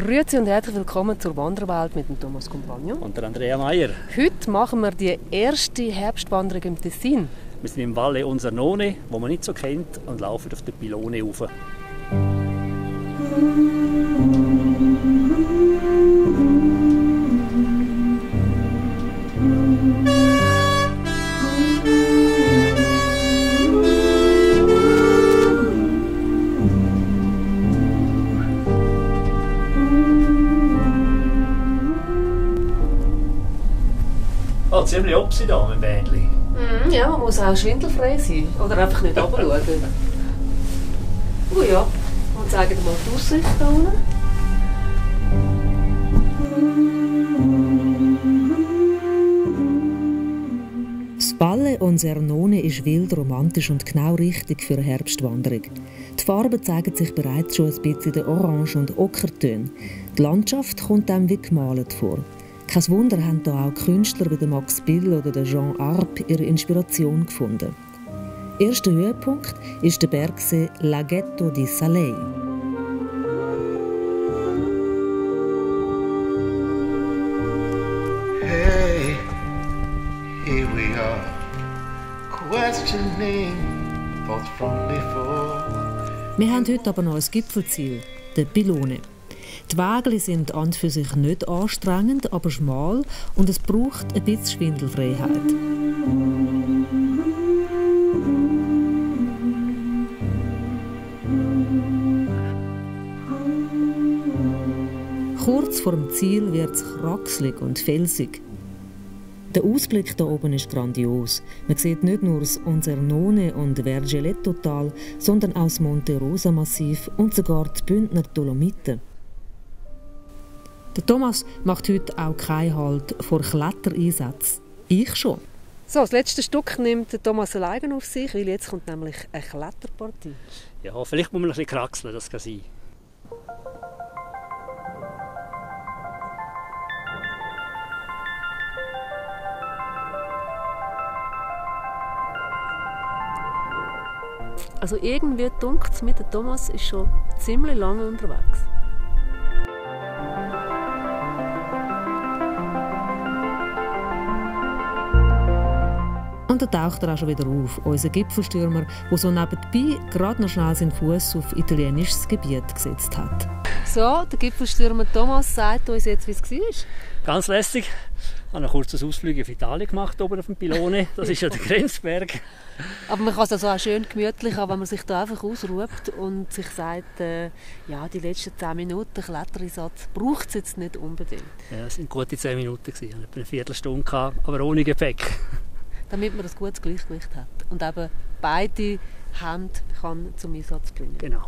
Grüezi und herzlich willkommen zur Wanderwelt mit dem Thomas Compagno und der Andrea Meier. Heute machen wir die erste Herbstwanderung im Tessin. Wir sind im Valle Onsernone, wo man nicht so kennt, und laufen auf der Pilone rauf. Oh, ziemlich opsi da mit dem Bändchen. Ja, man muss auch schwindelfrei sein. Oder einfach nicht runterschauen. Oh ja, und zeigen dir mal die Aussicht hier unten. Das Valle Onsernone ist wild, romantisch und genau richtig für eine Herbstwanderung. Die Farben zeigen sich bereits schon ein bisschen in den Orange- und Ockertönen. Die Landschaft kommt einem wie gemalt vor. Kein Wunder haben hier auch Künstler wie Max Bill oder Jean Arp ihre Inspiration gefunden. Erster Höhepunkt ist der Bergsee Laghetto di Salei. Hey, here we are, questioning thoughts from before. Wir haben heute aber noch ein Gipfelziel, die Pilone. Die Wege sind an und für sich nicht anstrengend, aber schmal und es braucht ein bisschen Schwindelfreiheit. Kurz vor dem Ziel wird es kraxelig und felsig. Der Ausblick hier oben ist grandios. Man sieht nicht nur das Onsernone und Vergeletto-Tal, sondern auch das Monte Rosa-Massiv und sogar die Bündner Dolomiten. Der Thomas macht heute auch keinen Halt vor Klettereinsätzen. Ich schon. So, das letzte Stück nimmt der Thomas alleine auf sich, weil jetzt kommt nämlich eine Kletterpartie. Ja, vielleicht muss man ein bisschen kraxeln, das kann sein. Also irgendwie dunkt es mit dem Thomas ist schon ziemlich lange unterwegs. Und da taucht er auch schon wieder auf, unser Gipfelstürmer, der so nebenbei gerade noch schnell seinen Fuß auf italienisches Gebiet gesetzt hat. So, der Gipfelstürmer Thomas sagt uns jetzt, wie es war. Ganz lässig. Ich habe einen kurzen Ausflug auf Italien gemacht, oben auf dem Pilone. Das ist ja der Grenzberg. Aber man kann es also auch schön gemütlich haben, wenn man sich da einfach ausruht und sich sagt, ja, die letzten 10 Minuten Klettereinsatz braucht es jetzt nicht unbedingt. Ja, es waren gute 10 Minuten. Ich hatte etwa eine Viertelstunde, aber ohne Gepäck. Damit man ein gutes Gleichgewicht hat und eben beide Hände kann zum Einsatz bringen. Genau.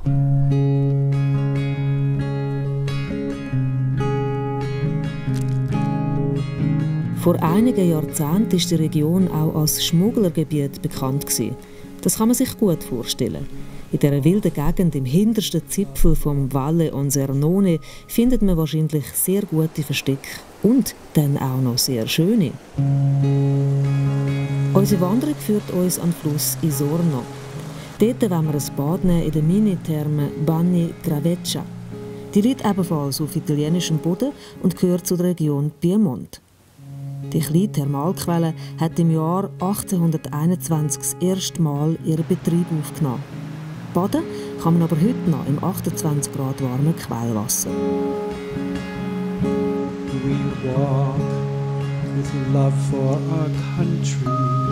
Vor einigen Jahrzehnten war die Region auch als Schmugglergebiet bekannt. Das kann man sich gut vorstellen. In dieser wilden Gegend im hintersten Zipfel vom Valle Onsernone findet man wahrscheinlich sehr gute Verstecke und dann auch noch sehr schöne. Unsere Wanderung führt uns an den Fluss Isorno. Dort wollen wir ein Bad nehmen in der Minitherme Bagni Graveccia. Die liegt ebenfalls auf italienischem Boden und gehört zur Region Piemont. Die kleine Thermalquelle hat im Jahr 1821 das erste Mal ihren Betrieb aufgenommen. Baden kann man aber heute noch im 28 Grad warmen Quellwasser. We walk with love for our country.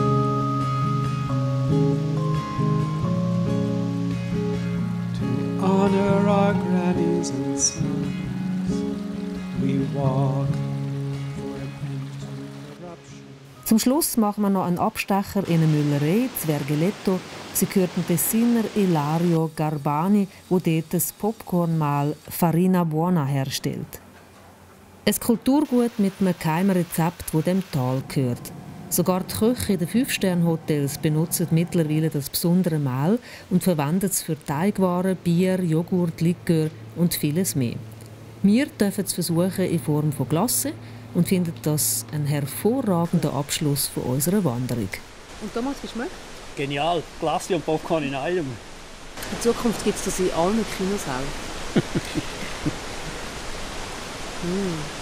To honor our grannies and sons. We walk. Zum Schluss machen wir noch einen Abstecher in eine Müllerei, das Vergeletto. Sie gehört dem Tessiner Ilario Garbani, der dort das Popcornmehl Farina Buona herstellt. Ein Kulturgut mit einem geheimen Rezept, das dem Tal gehört. Sogar die Köche in den 5-Sterne-Hotels benutzen mittlerweile das besondere Mehl und verwenden es für Teigwaren, Bier, Joghurt, Likör und vieles mehr. Wir dürfen es versuchen in Form von Glasse und finden das ein hervorragender Abschluss von unserer Wanderung. Und Thomas, wie schmeckt? Genial, Glasse und Popcorn in einem. In Zukunft gibt es das in allen Kinos auch. Mm.